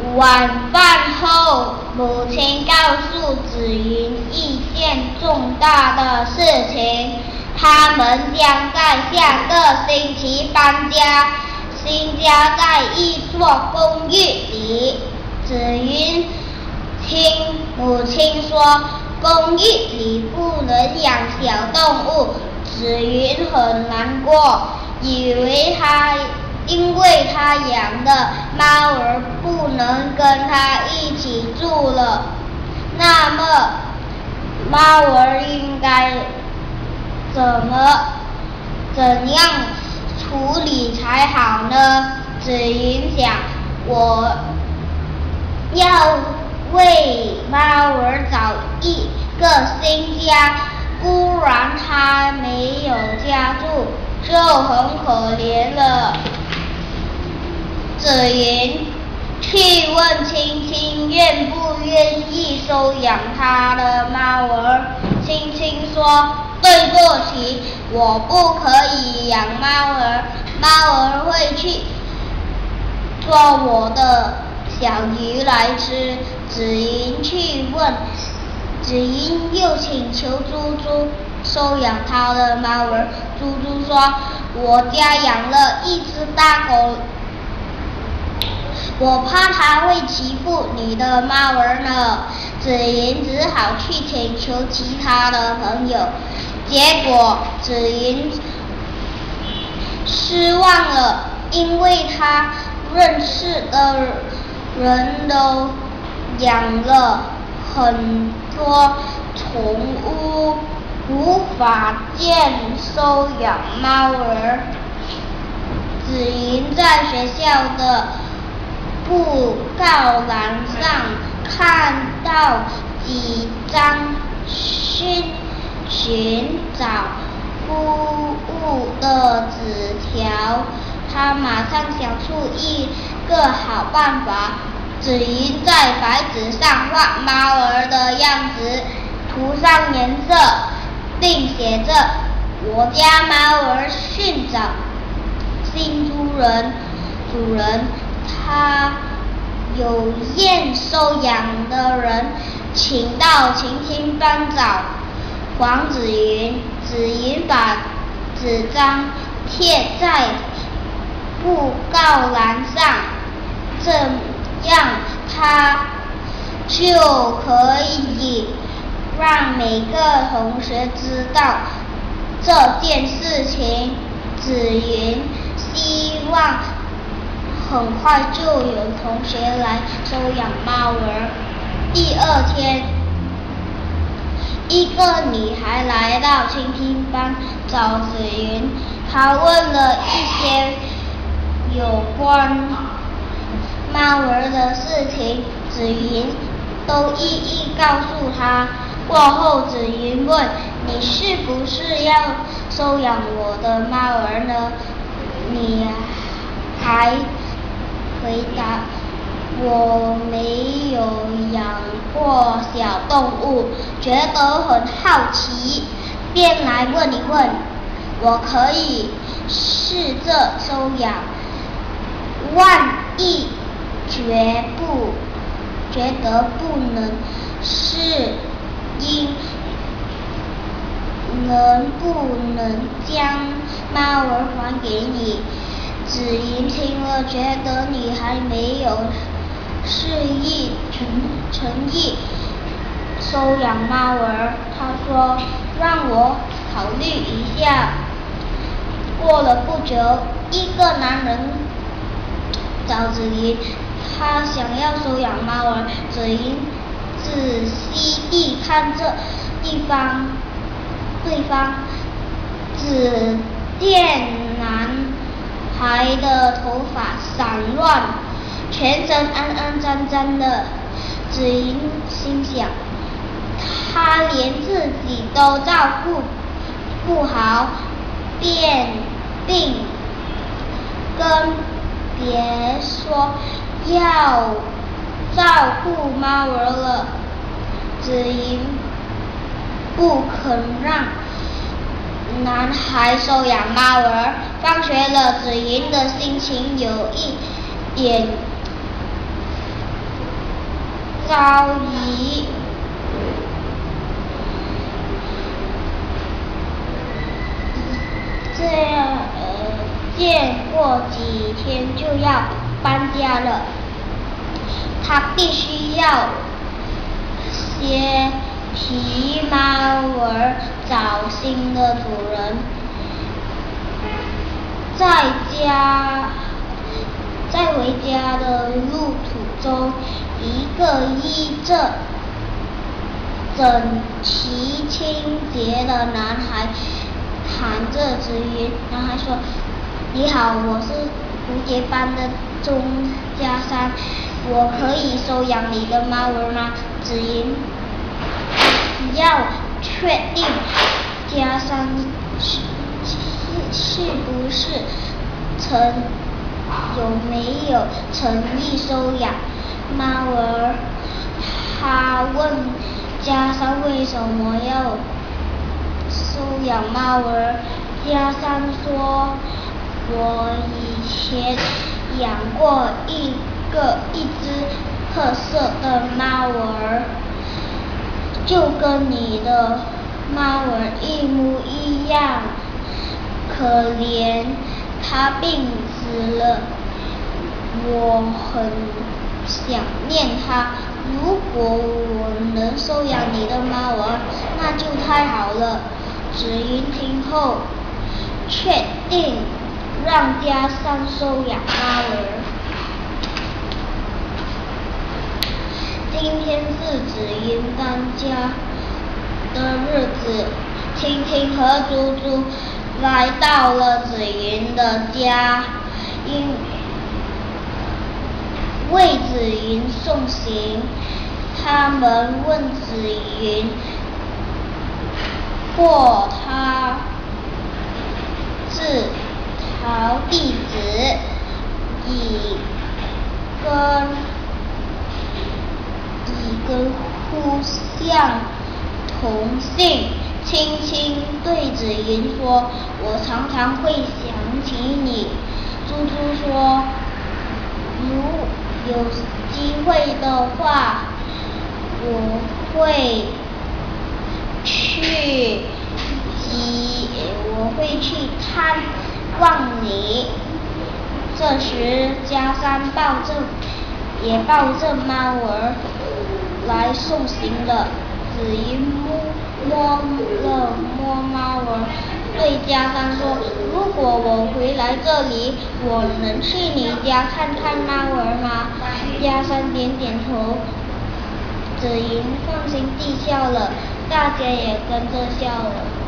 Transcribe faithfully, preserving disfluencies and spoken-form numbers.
晚饭后，母亲告诉子云一件重大的事情，他们将在下个星期搬家，新家在一座公寓里。子云听母亲说公寓里不能养小动物，子云很难过，以为他因为他养的猫儿不能跟他一起住了，那么猫儿应该怎么怎样处理才好呢？子云想，我要为猫儿找一个新家，不然它没有家住就很可怜了。子云去问青青愿不愿意收养他的猫儿。青青说：“对不起，我不可以养猫儿，猫儿会去捉我的小鱼来吃。”子云去问，子云又请求猪猪收养他的猫儿。猪猪说：“我家养了一只大狗，我怕它会欺负你的猫儿呢。”子云只好去请求其他的朋友，结果子云失望了，因为他认识的人都养了很多宠物，无法见收养猫儿。子云在学校的布告栏上看到几张寻寻找夫务的纸条，他马上想出一个好办法。子云在白纸上画猫儿的样子，涂上颜色，并写着：“我家猫儿寻找新主人，主人他有愿收养的人，请到晴天班找黄子云。”子云把纸张贴在布告栏上，这样他就可以让每个同学知道这件事情。子云希望很快就有同学来收养猫儿。第二天，一个女孩来到倾听班找子云，她问了一些有关猫儿的事情，子云都一一告诉她。过后，子云问：“你是不是要收养我的猫儿呢？”女孩回答：“我没有养过小动物，觉得很好奇，便来问一问。我可以试着收养，万一觉不觉得不能适应，能不能将猫儿还给你？”子云听了，觉得女孩没有示意诚意收养猫儿。他说：“让我考虑一下。”过了不久，一个男人找子云，他想要收养猫儿。子云仔细地看着地方，对方只见男孩的头发散乱，全身肮肮脏脏的。子云心想，他连自己都照顾不好，便并更别说要照顾猫儿了。子云不肯让男孩收养猫儿。放学了，子云的心情有一点早已这样呃，见过几天就要搬家了，他必须要先替猫儿找新的主人。在家，在回家的路途中，一个衣着整齐清洁的男孩喊着紫云。男孩说：“你好，我是蝴蝶班的钟家山，我可以收养你的猫儿吗？”紫云要确定家山是是不是曾有没有诚意收养猫儿。他问家山为什么要收养猫儿。家山说：“我以前养过一个一只褐色的猫儿，就跟你的猫儿一模一样，可怜它病死了，我很想念它。如果我能收养你的猫儿，那就太好了。”紫云听后，确定让家山收养猫儿。今天是紫云搬家的日子，青青和猪猪来到了紫云的家，因为紫云送行。他们问紫云或他是好弟子，以跟以跟互相同姓。青青对紫云说：“我常常会想起你。”猪猪说：“如有机会的话，我会去一我会去探望你。”这时家山抱着也抱着猫儿来送行了。紫云摸摸了摸猫儿，对家山说：“如果我回来这里，我能去你家看看猫儿吗？”家山点点头。紫云放心地笑了，大家也跟着笑了。